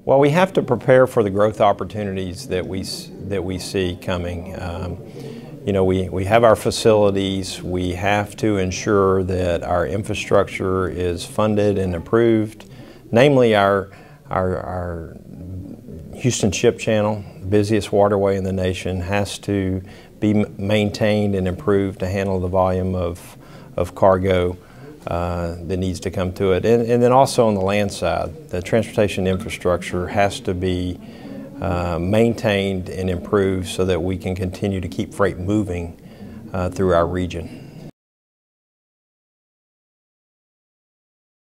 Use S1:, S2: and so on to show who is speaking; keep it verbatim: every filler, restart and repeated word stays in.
S1: Well, we have to prepare for the growth opportunities that we that we see coming. Um, you know, we, we have our facilities. We have to ensure that our infrastructure is funded and improved, namely our our, our Houston Ship Channel, the busiest waterway in the nation, has to be maintained and improved to handle the volume of of cargo Uh, that needs to come to it. And, and then also on the land side, the transportation infrastructure has to be uh, maintained and improved so that we can continue to keep freight moving uh, through our region.